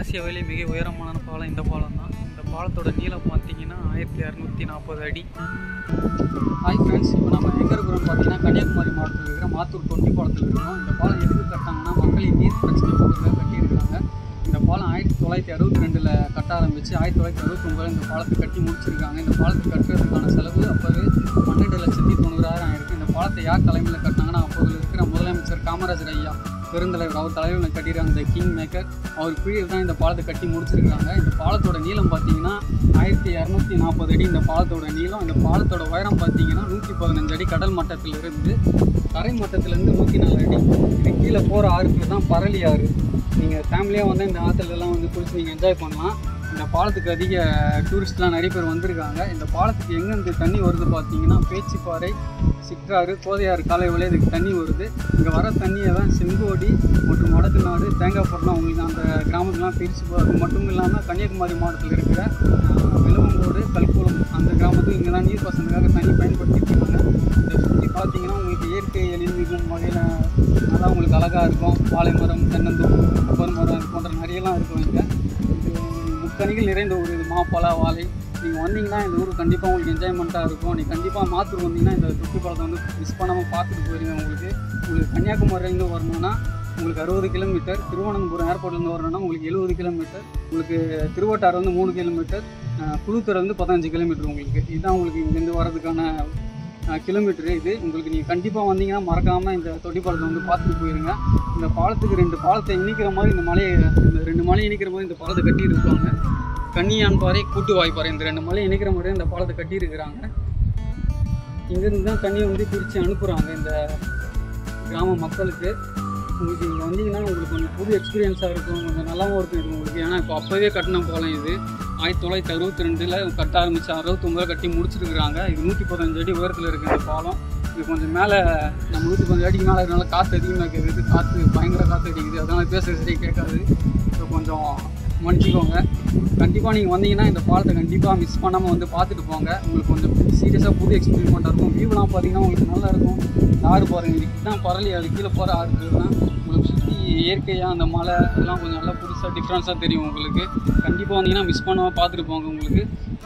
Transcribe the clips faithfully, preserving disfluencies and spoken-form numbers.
ஆசியாவிலே மிக உயரமான பாலம் இந்த பாலம் தான். இந்த பாலத்தோட நீளம் பார்த்தீங்கன்னா ஆயிரத்தி இரநூத்தி நாற்பது அடி. ஹாய் ஃப்ரெண்ட்ஸ், இப்போ நம்ம எங்கே இருக்கிறோம்னு பார்த்தீங்கன்னா கன்னியாகுமரி மாவட்டத்தில் இருக்கிற மாத்தூர் தொட்டி பாலத்தில் இருக்கிறோம். இந்த பாலம் எதுக்கு கட்டாங்கன்னா மக்களின் நீர் பிரச்சனை போகிறதுக்காக கட்டியிருக்கிறாங்க. இந்த பாலம் ஆயிரத்தி தொள்ளாயிரத்தி அறுபத்தி ரெண்டில் கட்ட ஆரம்பித்து ஆயிரத்தி தொள்ளாயிரத்தி அறுபத்தொம்பதில் இந்த பாலத்தை கட்டி முடிச்சிருக்காங்க. இந்த பாலத்தை கட்டுறதுக்கான செலவு அப்போது பன்னெண்டு லட்சத்தி தொண்ணூறாயிரம் ஆயிருக்கு. இந்த பாலத்தை யார் தலைமையில் கட்டினாங்கன்னா அப்போது இருக்கிற முதலமைச்சர் காமராஜர் ஐயா பெருந்தலைவர் அவர் தலைவர்கள் கட்டிடுறாங்க. இந்த கிங் மேக்கர் அவர் கீழ் தான் இந்த பாலத்தை கட்டி முடிச்சிருக்காங்க. இந்த பாலத்தோட நீளம் பார்த்தீங்கன்னா ஆயிரத்தி இரநூத்தி நாற்பது அடி இந்த பாலத்தோட நீளம். இந்த பாலத்தோட உயரம் பார்த்தீங்கன்னா நூற்றி பதினஞ்சு அடி கடல் மட்டத்திலிருந்து தரை மட்டத்திலேருந்து நூற்றி நாலு அடி. இது கீழே போகிற ஆறு தான் பரளி ஆறு. நீங்கள் ஃபேமிலியாக வந்து இந்த ஆற்றுலலாம் வந்து குளிச்சு நீங்கள் என்ஜாய் பண்ணலாம். இந்த பாலத்துக்கு அதிக டூரிஸ்ட்லாம் நிறைய பேர் வந்திருக்காங்க. இந்த பாலத்துக்கு எங்கேருந்து தண்ணி வருது பார்த்தீங்கன்னா பேச்சிப்பாறை, சிற்றாறு, கோதையாறு காலை வழியாக இதுக்கு தண்ணி வருது. இங்கே வர தண்ணியை தான் செங்கோடி மற்றும் வடக்குநாடு, தேங்காய்புரம் உங்களுக்கு அந்த கிராமத்துலாம் பிரித்து அது மட்டும் இல்லாமல் கன்னியாகுமரி மாவட்டத்தில் இருக்கிற விலவங்கோடு, கல்குளம் அந்த கிராமத்துக்கு இங்கே தான் நீர் பாசனத்துக்காக தண்ணி பயன்படுத்திட்டு இருக்காங்க. இதை சுற்றி பார்த்தீங்கன்னா உங்களுக்கு இயற்கை எழில்மிகும் வகையில் நல்லா உங்களுக்கு அழகாக இருக்கும். வாழை மரம், தென்னந்தோப்பு, ரப்பர் மரம் போன்ற நிறையலாம் இருக்கும். இங்கே முக்கணிகள் நிறைந்த ஒரு இது மாப்பழ வாழை. நீங்கள் வந்தீங்கன்னா இந்த ஊர் கண்டிப்பாக உங்களுக்கு என்ஜாய்மெண்ட்டாக இருக்கும். நீங்கள் கண்டிப்பாக மாத்தூர் வந்தீங்கன்னா இந்த தொட்டி பாலத்தை வந்து மிஸ் பண்ணாமல் பார்த்துட்டு போயிருங்க. உங்களுக்கு உங்களுக்கு கன்னியாகுமரியிலேருந்து வரணும்னா உங்களுக்கு அறுபது கிலோமீட்டர், திருவனந்தபுரம் ஏர்போர்ட்லேருந்து வரணும்னா உங்களுக்கு எழுபது கிலோமீட்டர், உங்களுக்கு திருவட்டாறு வந்து மூணு கிலோமீட்டர், புதுத்துறை வந்து பதினஞ்சு கிலோமீட்டர். உங்களுக்கு இதுதான் உங்களுக்கு இங்கேருந்து வரதுக்கான கிலோமீட்டரு. இது உங்களுக்கு நீங்கள் கண்டிப்பாக வந்தீங்கன்னா மறக்காமல் இந்த தொட்டி பாலத்தை வந்து பார்த்துட்டு போயிருங்க. இந்த பாலத்துக்கு ரெண்டு பாலத்தை இணைக்கிற மாதிரி இந்த மலையை இந்த ரெண்டு மலையை இணைக்கிற மாதிரி இந்த பாலத்தை கட்டி இருப்பாங்க. கன்னியான் பாறை, கூட்டு வாய்ப்பாறை இந்த ரெண்டு மலையை இணைக்கிற மாதிரி இந்த பாலத்தை கட்டியிருக்கிறாங்க. இங்கேருந்து தான் தண்ணியை வந்து பிரித்து அனுப்புகிறாங்க இந்த கிராம மக்களுக்கு. உங்களுக்கு இங்கே வந்தீங்கன்னா உங்களுக்கு கொஞ்சம் புது எக்ஸ்பீரியன்ஸாக இருக்கும், கொஞ்சம் நல்லாவும் இருக்கும் இது உங்களுக்கு. ஏன்னா இப்போ அப்போவே கட்டின பாலம் இது ஆயிரத்தி தொள்ளாயிரத்தி அறுபத்தி ரெண்டில் கட்ட ஆரம்பித்து அறுபத்தொம்பதில் கட்டி முடிச்சிருக்கிறாங்க. இது நூற்றி பதினஞ்சு அடி உயரத்தில் இருக்குது இந்த பாலம். இது கொஞ்சம் மேலே நம்ம நூற்றி பதினஞ்சு அடிக்கு மேலே இருக்கிறனால காற்று அதிகமாக கேட்குது. காற்று பயங்கர காற்று அடிக்குது, அதனால் பேசுகிற சரி கேட்காது. ஸோ கொஞ்சம் மன்னிச்சிக்கோங்க. கண்டிப்பாக நீங்கள் வந்தீங்கன்னா இந்த பாலத்தை கண்டிப்பாக மிஸ் பண்ணாமல் வந்து பார்த்துட்டு போங்க. உங்களுக்கு கொஞ்சம் சீரியஸாக புது எக்ஸ்பீரியன்மெண்ட்டாக இருக்கும். வியூலாம் பார்த்தீங்கன்னா உங்களுக்கு நல்லா இருக்கும். ஆறு பாருங்கள், இதுதான் பரளி ஆறு, கீழே போகிற ஆறு தான் உங்களுக்கு சுற்றி இயற்கையாக அந்த மலை எல்லாம் கொஞ்சம் நல்லா புதுசாக டிஃப்ரென்ஸாக தெரியும் உங்களுக்கு. கண்டிப்பாக வந்தீங்கன்னா மிஸ் பண்ணாமல் பார்த்துட்டு போங்க. உங்களுக்கு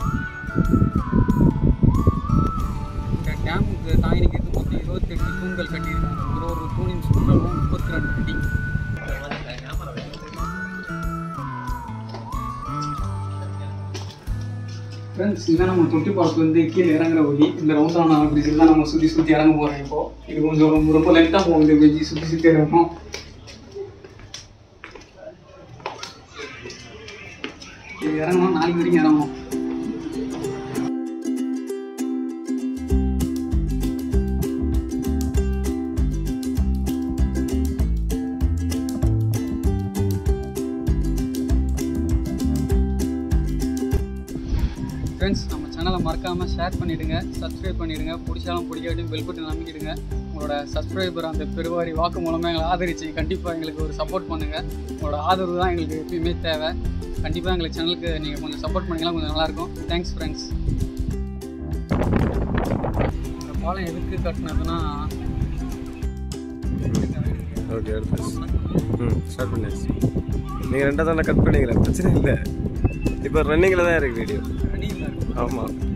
இந்த டேமுக்கு தாயினிக்கு இது மொத்தம் இருபத்தெட்டு தூண்கள் கட்டியிருக்காங்க. ஒரு ஒரு தூணின் சுற்றளவும் முப்பத்தி ரெண்டு அடி. ஃப்ரெண்ட்ஸ், இதுதான் நம்ம தொட்டி பாலத்துலேருந்து கீழே இறங்குற வழி. இந்த ரவுண்டான பிரிட்ஜில் தான் நம்ம சுற்றி சுற்றி இறங்க போகிறோம். இப்போது இது கொஞ்சம் ரொம்ப ரொம்ப லென்த்தாக போகும். இந்த பிரிட்ஜி சுற்றி சுற்றி இறங்கணும். இது இறங்கணும், நாளைக்கு வரைக்கும் இறங்கணும். ஃப்ரெண்ட்ஸ், நம்ம சேனலை மறக்காமல் ஷேர் பண்ணிவிடுங்க, சப்ஸ்கிரைப் பண்ணிவிடுங்க. பிடிச்சாலும் பிடிக்காட்டியும் பெல் பட்டன் அமைக்கிடுங்க. உங்களோட சப்ஸ்கிரைபர் அந்த பெருவாரி வாக்கு மூலமாக எங்களை ஆதரிச்சு கண்டிப்பாக எங்களுக்கு ஒரு சப்போர்ட் பண்ணுங்கள். உங்களோட ஆதரவு தான் எங்களுக்கு எப்பயுமே தேவை. கண்டிப்பாக எங்களுக்கு சேனலுக்கு நீங்கள் கொஞ்சம் சப்போர்ட் பண்ணிக்கலாம், கொஞ்சம் நல்லாயிருக்கும். Thanks friends. இந்த பாலம் எதுக்கு கட்டினதுன்னா ஓகே ம் ஸ்டார்ட் பண்ணியாச்சு. நீங்கள் ரெண்டாவது தானே கட் பண்ணிக்கிறேன், பிரச்சனை இல்லை. இப்போ ரன்னிங்கில் தான் இருக்குது வீடியோ. ரன்னிங்கில் ஆமாம்.